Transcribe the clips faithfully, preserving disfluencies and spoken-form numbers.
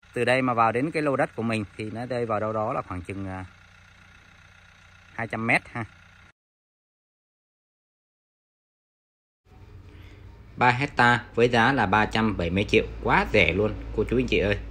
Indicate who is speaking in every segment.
Speaker 1: từ đây mà vào đến cái lô đất của mình thì nó rơi vào đâu đó là khoảng chừng hai trăm mét ha. ba hecta với giá là ba trăm bảy mươi triệu, quá rẻ luôn cô chú anh chị ơi.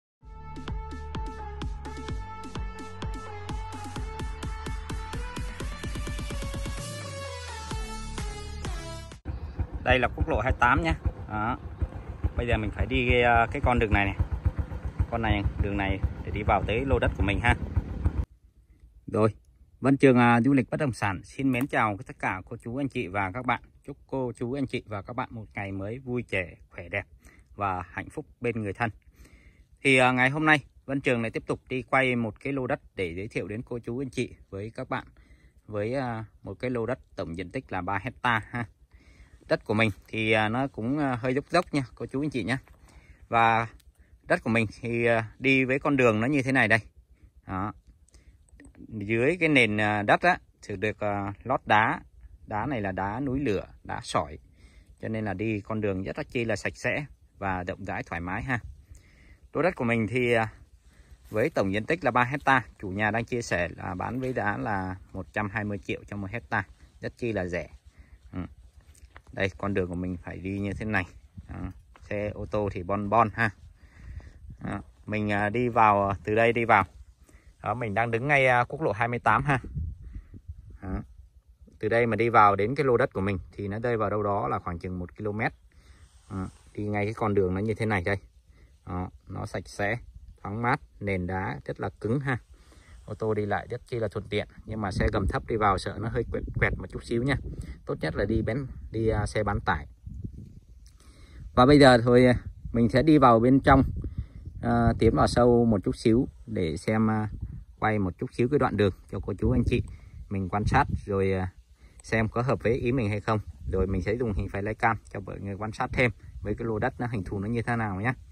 Speaker 1: Đây là quốc lộ hai mươi tám nhé. Đó. Bây giờ mình phải đi cái, cái con đường này này. Con này đường này để đi vào tới lô đất của mình ha. Rồi, Vân Trường uh, du lịch bất động sản xin mến chào tất cả cô chú anh chị và các bạn. Chúc cô chú anh chị và các bạn một ngày mới vui trẻ, khỏe đẹp và hạnh phúc bên người thân. Thì uh, ngày hôm nay Vân Trường lại tiếp tục đi quay một cái lô đất để giới thiệu đến cô chú anh chị với các bạn với uh, một cái lô đất tổng diện tích là ba hecta ha. Đất của mình thì uh, nó cũng uh, hơi dốc dốc nha cô chú anh chị nhé. Và đất của mình thì uh, đi với con đường nó như thế này đây. Đó. Dưới cái nền đất á thì được uh, lót đá. Đá này là đá núi lửa, đá sỏi. Cho nên là đi con đường rất là chi là sạch sẽ và rộng rãi thoải mái ha. Lô đất của mình thì uh, với tổng diện tích là ba hecta, chủ nhà đang chia sẻ là bán với giá là một trăm hai mươi triệu cho một hecta, rất chi là rẻ. Ừ. Đây con đường của mình phải đi như thế này. Đó. Xe ô tô thì bon bon ha. Đó. Mình uh, đi vào từ đây đi vào. Đó, mình đang đứng ngay quốc lộ hai mươi tám ha. Đó. Từ đây mà đi vào đến cái lô đất của mình thì nó rơi vào đâu đó là khoảng chừng một ki lô mét. Đó. Đi ngay cái con đường nó như thế này đây. Đó. Nó sạch sẽ, thoáng mát, nền đá rất là cứng ha. Ô tô đi lại rất chi là thuận tiện. Nhưng mà xe gầm thấp đi vào sợ nó hơi quẹt, quẹt một chút xíu nha. Tốt nhất là đi bén đi uh, xe bán tải. Và bây giờ thôi mình sẽ đi vào bên trong, uh, tiến vào sâu một chút xíu để xem uh, quay một chút xíu cái đoạn đường cho cô chú anh chị mình quan sát rồi xem có hợp với ý mình hay không, rồi mình sẽ dùng hình flycam cho mọi người quan sát thêm với cái lô đất nó hình thù nó như thế nào nhé.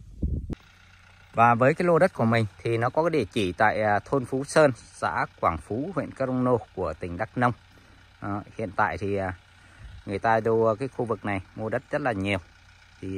Speaker 1: Và với cái lô đất của mình thì nó có cái địa chỉ tại thôn Phú Sơn, xã Quảng Phú, huyện Crono của tỉnh Đắk Nông. À, hiện tại thì người ta đô cái khu vực này mua đất rất là nhiều, thì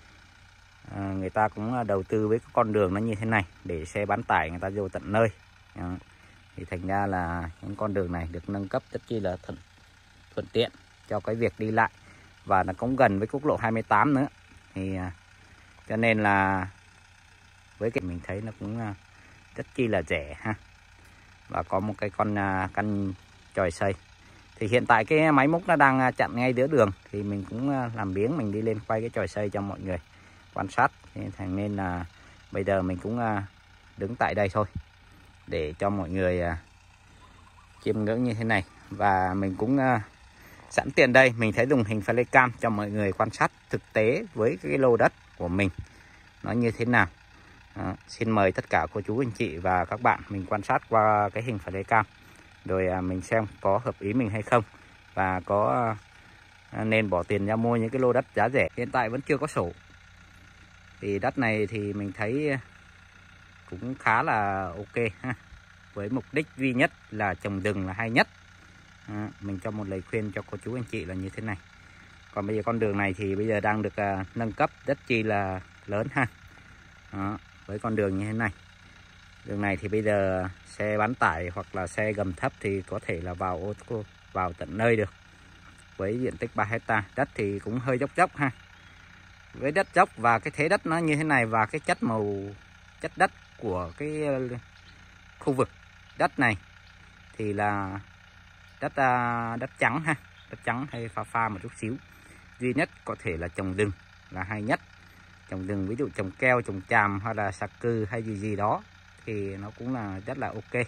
Speaker 1: à, người ta cũng đầu tư với cái con đường nó như thế này để xe bán tải người ta vô tận nơi. Đó. Thì thành ra là những con đường này được nâng cấp rất chi là thuận, thuận tiện cho cái việc đi lại, và nó cũng gần với quốc lộ hai mươi tám nữa, thì à, cho nên là với cái mình thấy nó cũng à, rất chi là rẻ ha. Và có một cái con à, căn chòi xây. Thì hiện tại cái máy múc nó đang chặn ngay giữa đường, thì mình cũng à, làm biếng mình đi lên quay cái chòi xây cho mọi người quan sát. Thế thành nên là bây giờ mình cũng à, đứng tại đây thôi để cho mọi người à, chiêm ngưỡng như thế này. Và mình cũng à, sẵn tiện đây mình sẽ dùng hình flycam cho mọi người quan sát thực tế với cái lô đất của mình nó như thế nào. Đó. Xin mời tất cả cô chú anh chị và các bạn mình quan sát qua cái hình flycam, rồi à, mình xem có hợp ý mình hay không, và có à, nên bỏ tiền ra mua những cái lô đất giá rẻ. Hiện tại vẫn chưa có sổ, thì đất này thì mình thấy cũng khá là ok ha. Với mục đích duy nhất là trồng rừng là hay nhất. À, mình cho một lời khuyên cho cô chú anh chị là như thế này. Còn bây giờ con đường này thì bây giờ đang được uh, nâng cấp rất chi là lớn ha. Đó, với con đường như thế này. Đường này thì bây giờ xe bán tải hoặc là xe gầm thấp thì có thể là vào ô tô vào tận nơi được. Với diện tích ba hecta, đất thì cũng hơi dốc dốc ha. Với đất dốc và cái thế đất nó như thế này, và cái chất màu chất đất của cái khu vực đất này thì là đất đất trắng ha, đất trắng hay pha pha một chút xíu. Duy nhất có thể là trồng rừng là hay nhất. Trồng rừng ví dụ trồng keo, trồng tràm hay là sạc cừ hay gì gì đó thì nó cũng là rất là ok.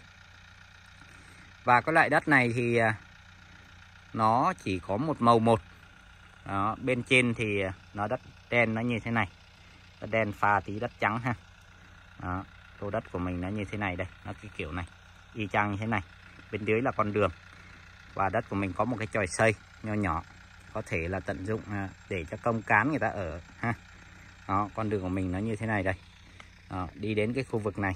Speaker 1: Và cái loại đất này thì nó chỉ có một màu một. Đó, bên trên thì nó đất đen nó như thế này, đất đen pha tí đất trắng ha. Đó, lô đất của mình nó như thế này đây, nó cái kiểu này y chang như thế này. Bên dưới là con đường, và đất của mình có một cái chòi xây nho nhỏ, có thể là tận dụng để cho công cán người ta ở ha. Đó, con đường của mình nó như thế này đây. Đó, đi đến cái khu vực này.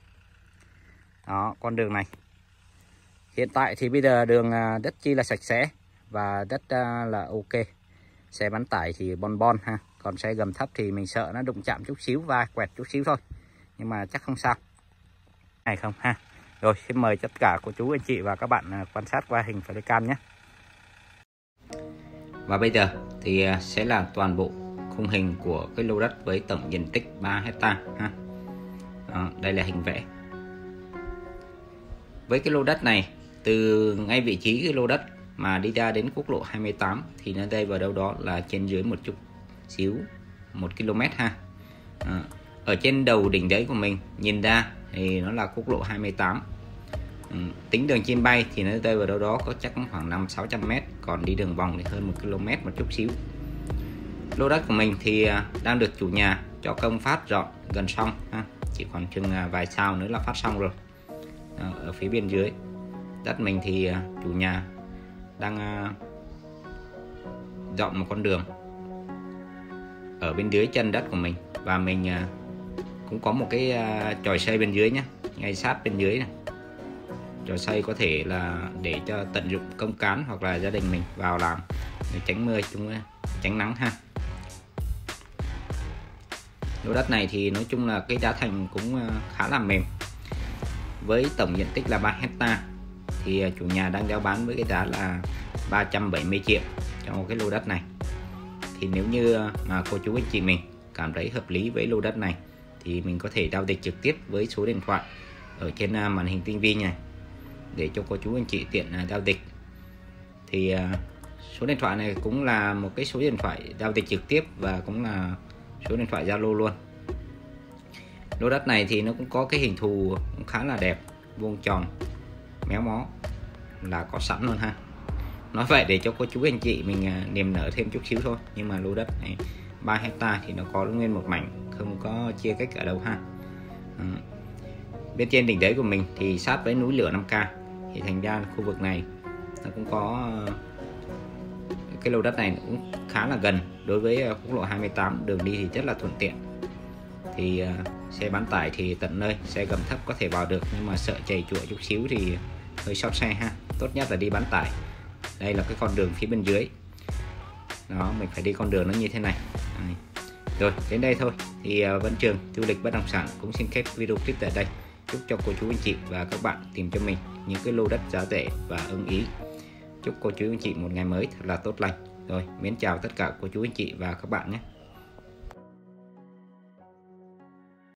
Speaker 1: Đó, con đường này hiện tại thì bây giờ đường rất chi là sạch sẽ và rất là ok. Xe bán tải thì bon bon ha, Còn xe gầm thấp thì mình sợ nó đụng chạm chút xíu và quẹt chút xíu thôi, nhưng mà chắc không sao. Này không ha. Rồi xin mời tất cả cô chú anh chị và các bạn quan sát qua hình flycam nhé. Và bây giờ thì sẽ là toàn bộ khung hình của cái lô đất với tổng diện tích ba hecta ha. Đó, đây là hình vẽ. Với cái lô đất này, từ ngay vị trí cái lô đất mà đi ra đến quốc lộ hai mươi tám thì nó đây vào đâu đó là trên dưới một chút xíu, một ki lô mét ha. À, ở trên đầu đỉnh đấy của mình nhìn ra thì nó là quốc lộ hai mươi tám. Ừ, tính đường chim bay thì nó rơi vào đâu đó có chắc khoảng năm sáu trăm mét, còn đi đường vòng thì hơn một ki lô mét một chút xíu. Lô đất của mình thì đang được chủ nhà cho công phát dọn gần xong ha, chỉ còn chừng vài sao nữa là phát xong rồi. Đó, ở phía bên dưới đất mình thì chủ nhà đang dọn một con đường ở bên dưới chân đất của mình, và mình cũng có một cái chòi xây bên dưới nhé, ngay sát bên dưới này. Chòi xây có thể là để cho tận dụng công cán hoặc là gia đình mình vào làm để tránh mưa, chúng tránh nắng ha. Lô đất này thì nói chung là cái giá thành cũng khá là mềm. Với tổng diện tích là ba hecta thì chủ nhà đang giao bán với cái giá là ba trăm bảy mươi triệu cho một cái lô đất này. Thì nếu như mà cô chú anh chị mình cảm thấy hợp lý với lô đất này thì mình có thể giao dịch trực tiếp với số điện thoại ở trên màn hình tivi này để cho cô chú anh chị tiện giao dịch. Thì số điện thoại này cũng là một cái số điện thoại giao dịch trực tiếp và cũng là số điện thoại Zalo luôn. Lô đất này thì nó cũng có cái hình thù cũng khá là đẹp, vuông tròn méo mó là có sẵn luôn ha. Nói vậy để cho cô chú anh chị mình niềm nở thêm chút xíu thôi, nhưng mà lô đất này ba hecta thì nó có nguyên một mảnh, không có chia cách ở đâu ha. Ừ. Bên trên đỉnh đấy của mình thì sát với núi lửa năm K, thì thành ra khu vực này nó cũng có cái lô đất này cũng khá là gần đối với quốc lộ hai mươi tám, đường đi thì rất là thuận tiện. Thì uh, xe bán tải thì tận nơi, xe gầm thấp có thể vào được, nhưng mà sợ chày chụa chút xíu thì hơi sót xe ha. Tốt nhất là đi bán tải. Đây là cái con đường phía bên dưới. Đó, mình phải đi con đường nó như thế này. Đây. Rồi, đến đây thôi. Thì uh, Vân Trường du lịch bất động sản cũng xin khép video clip tại đây. Chúc cho cô chú anh chị và các bạn tìm cho mình những cái lô đất giá rẻ và ưng ý. Chúc cô chú anh chị một ngày mới thật là tốt lành. Rồi, mến chào tất cả cô chú anh chị và các bạn nhé.